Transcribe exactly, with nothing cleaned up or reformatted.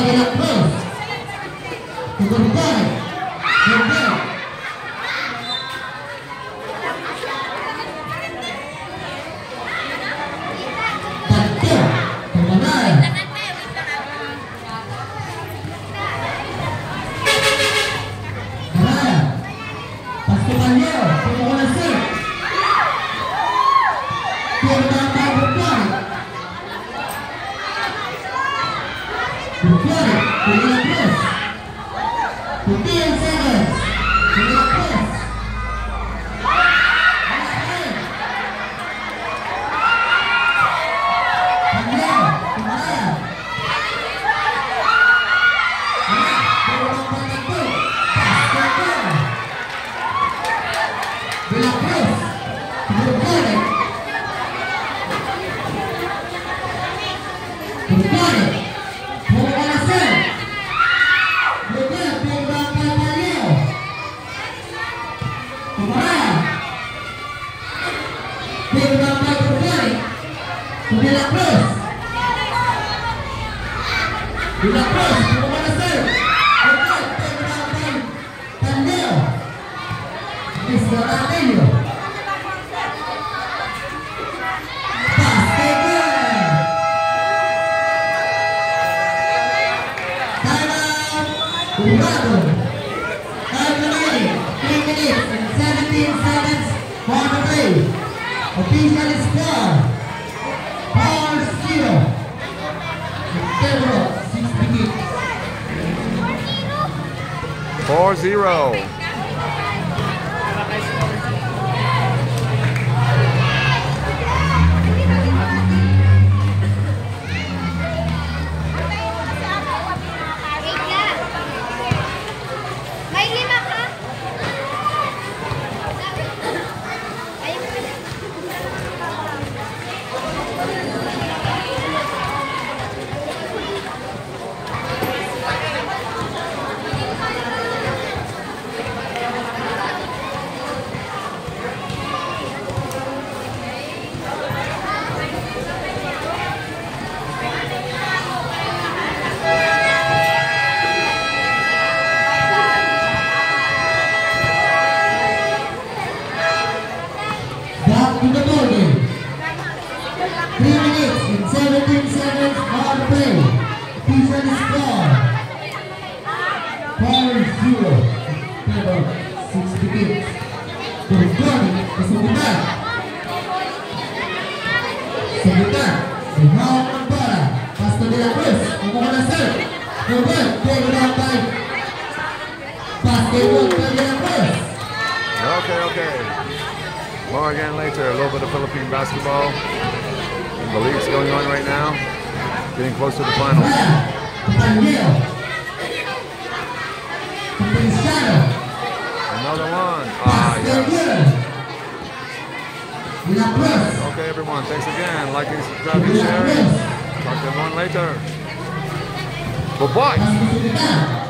de la Cruz. Comunidad. Comunidad. Tanto. Comunidad. Carrera. Pastoraneo. Comunidad. four zero. Okay, okay. More again later. A little bit of Philippine basketball. The league's going on right now. Getting close to the finals. Another one. Ah, yes. Okay, everyone. Thanks again. Liking, subscribing, sharing. Talk to everyone later. Bye-bye.